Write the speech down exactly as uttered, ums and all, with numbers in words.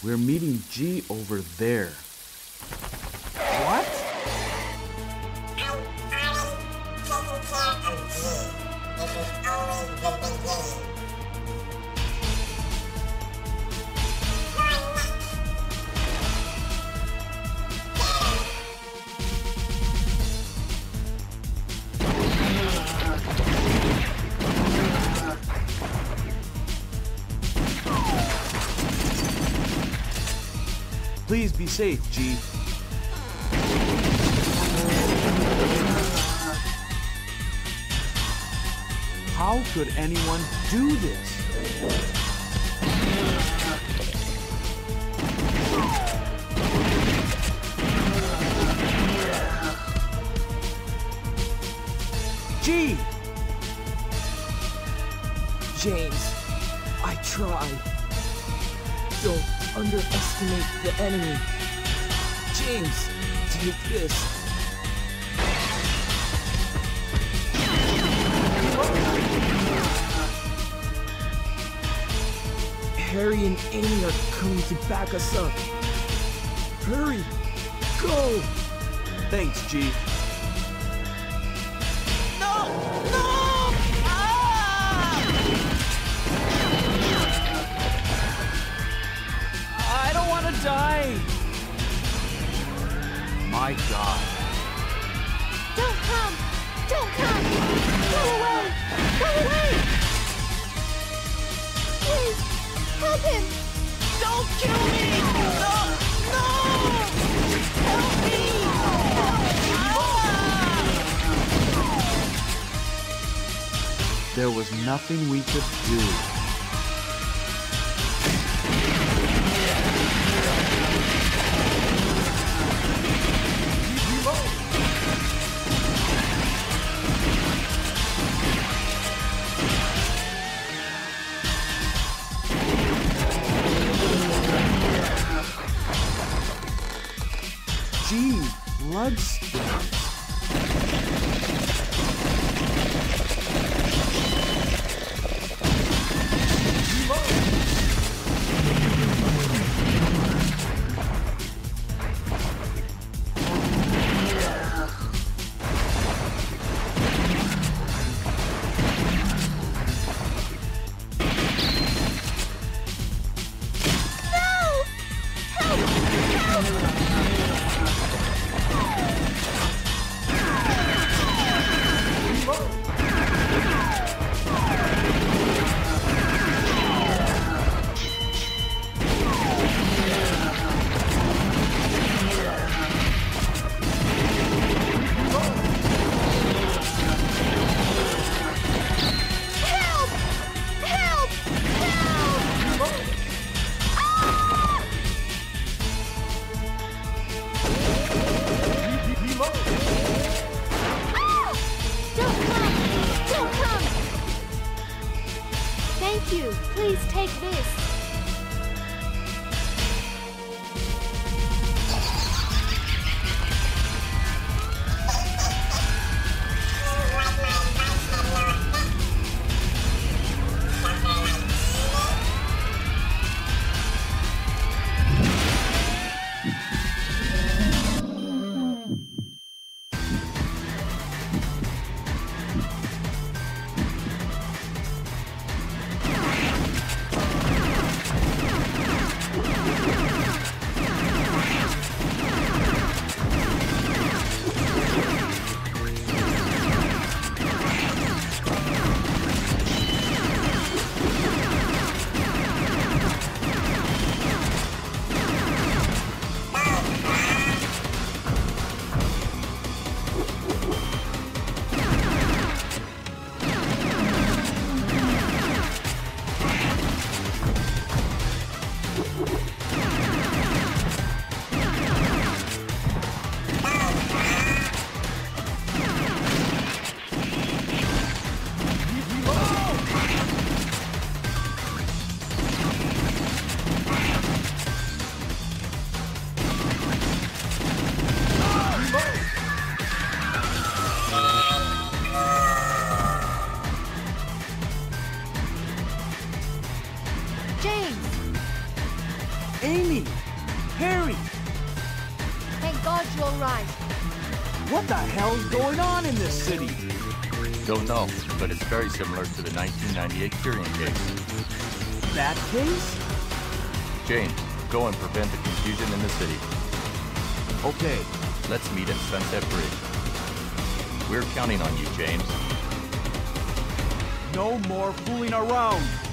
We're meeting G over there. What? I'm Alan, taking care of G. This is always the beginning. Please be safe, G. How could anyone do this? G! James, I tried. Don't underestimate the enemy. James, take this. Harry and Amy are coming to back us up. Hurry, go! Thanks, G. No! No! Ah! I don't want to die. My God. Don't come! Don't come! Go away! Go away! Please, help him! Don't kill me! No! No! Help me! Ah! There was nothing we could do. Gee, bloodstains. Thank you. Please take this. Amy! Harry! Thank God you're right. What the hell's going on in this city? Don't know, but it's very similar to the nineteen ninety-eight Tyrion case. That case? James, go and prevent the confusion in the city. Okay. Let's meet at Sunset Bridge. We're counting on you, James. No more fooling around!